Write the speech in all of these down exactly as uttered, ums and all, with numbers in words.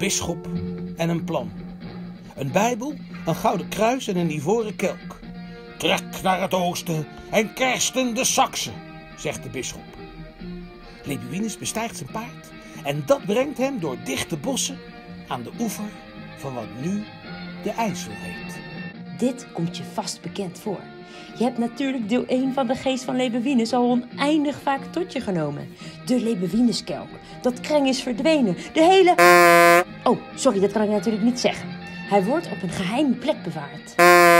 bisschop en een plan. Een bijbel, een gouden kruis en een ivoren kelk. Trek naar het oosten en kersten de Saksen, zegt de bisschop. Lebuinus bestijgt zijn paard en dat brengt hem door dichte bossen aan de oever van wat nu de IJssel heet. Dit komt je vast bekend voor. Je hebt natuurlijk deel één van de geest van Lebuinus al oneindig vaak tot je genomen. De Lebuinuskelk. Dat kreng is verdwenen. De hele... Oh, sorry, dat kan ik natuurlijk niet zeggen. Hij wordt op een geheime plek bewaard.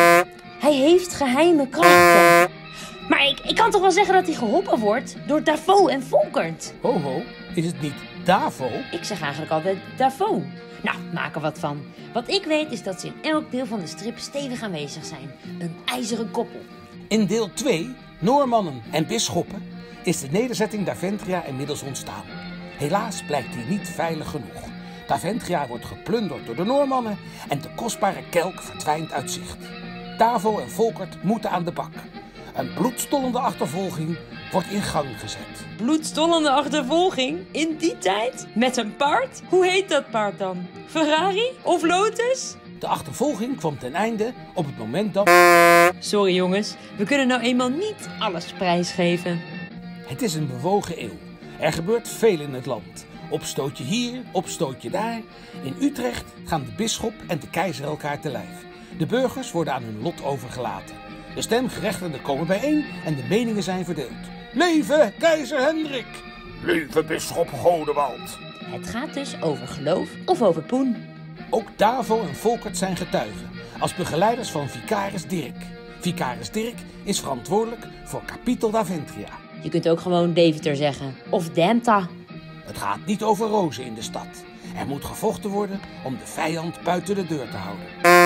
Hij heeft geheime krachten. Maar ik, ik kan toch wel zeggen dat hij geholpen wordt door Davo en Volkert. Ho ho, is het niet Davo? Ik zeg eigenlijk altijd Davo. Nou, maak er wat van. Wat ik weet is dat ze in elk deel van de strip stevig aanwezig zijn. Een ijzeren koppel. In deel twee, Noormannen en bisschoppen, is de nederzetting Daventria inmiddels ontstaan. Helaas blijkt die niet veilig genoeg. Daventria wordt geplunderd door de Noormannen en de kostbare kelk verdwijnt uit zicht. Davo en Volkert moeten aan de bak. Een bloedstollende achtervolging wordt in gang gezet. Bloedstollende achtervolging? In die tijd? Met een paard? Hoe heet dat paard dan? Ferrari? Of Lotus? De achtervolging kwam ten einde op het moment dat... Sorry jongens, we kunnen nou eenmaal niet alles prijsgeven. Het is een bewogen eeuw. Er gebeurt veel in het land. Opstootje hier, opstootje daar. In Utrecht gaan de bisschop en de keizer elkaar te lijf. De burgers worden aan hun lot overgelaten. De stemgerechtigden komen bijeen en de meningen zijn verdeeld. Leven keizer Hendrik! Leven bisschop Godewald! Het gaat dus over geloof of over poen. Ook Davo en Volkert zijn getuigen, als begeleiders van vicaris Dirk. Vicaris Dirk is verantwoordelijk voor kapitel Daventria. Je kunt ook gewoon Deventer zeggen. Of Denta. Het gaat niet over rozen in de stad. Er moet gevochten worden om de vijand buiten de deur te houden.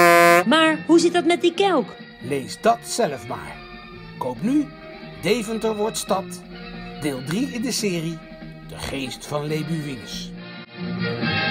Maar hoe zit dat met die kelk? Lees dat zelf maar. Koop nu Deventer wordt stad. Deel drie in de serie De Geest van Lebuinus.